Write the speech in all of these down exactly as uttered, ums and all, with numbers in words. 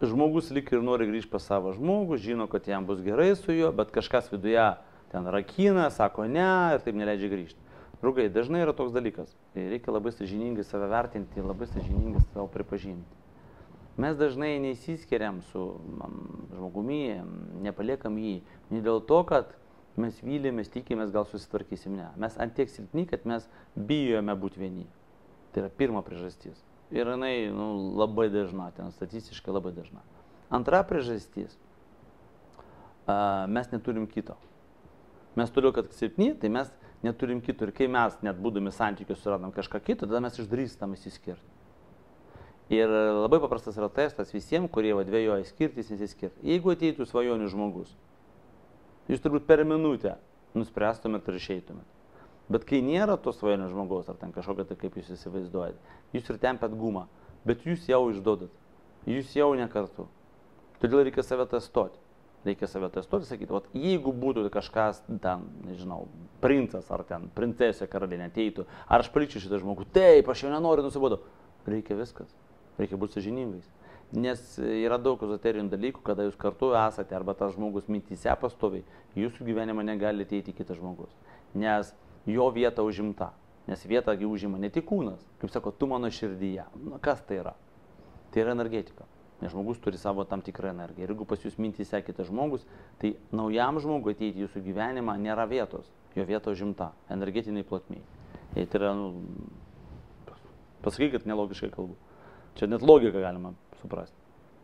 žmogus lik ir nori grįžti pas savo žmogų, žino, kad jam bus gerai su juo, bet kažkas viduje ten rakina, sako ne ir taip neleidžia grįžti. Draugai, dažnai yra toks dalykas. Reikia labai sąžiningai save vertinti, labai sąžiningai savo pripažinti. Mes dažnai neįsiskiriam su žmogumi, nepaliekam jį. Ne dėl to, kad mes vylėmės, tikimės, gal susitvarkysim, ne. Mes ant tiek silpni, kad mes bijome būti vieni. Tai yra pirma priežastis. Ir jinai nu, labai dažna, ten statistiškai labai dažna. Antra priežastis. A, mes neturim kito. Mes toliau, kad silpni, tai mes neturim kito. Ir kai mes net būdami santykius suradom kažką kito, tada mes išdrįstam įsiskirti. Ir labai paprastas yra testas visiems, kurie va, dvejoja skirtis, nesiskirti. Jeigu ateitų svajonių žmogus, jūs turbūt per minutę nuspręstumėt ir išeitumėt. Bet kai nėra to svajonių žmogaus, ar ten kažkokia tai kaip jūs įsivaizduojat, jūs ir tempėt gumą, bet jūs jau išduodat. Jūs jau ne kartu. Todėl reikia save testuoti. Reikia save testuoti ir sakyti, vat, jeigu būtų kažkas ten, nežinau, princas ar ten princesė karalienė ateitų, ar aš palikčiau šitą žmogų, taip, aš jau nenoriu, nusibodu. Reikia viskas. Reikia būti sąžiningais. Nes yra daug ezoterinių dalykų, kada jūs kartu esate, arba tas žmogus mintyse pastoviai, jūsų gyvenimą negali ateiti kitas žmogus. Nes jo vieta užimta. Nes vietą užima ne tik kūnas, kaip sako, tu mano širdyje. Nu, kas tai yra? Tai yra energetika. Nes žmogus turi savo tam tikrą energiją. Ir jeigu pas jūs mintyse kitas žmogus, tai naujam žmogui ateiti jūsų gyvenimą nėra vietos. Jo vieta užimta. Energetiniai plotmiai. Tai yra, nu, pasakykit, nelogiškai kalbu. Čia net logiką galima suprasti.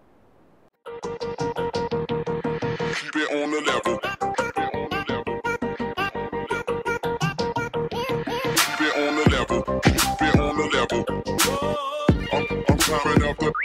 Keep it on the level. Keep it on the level. Keep it on the level. I'm, I'm climbing up the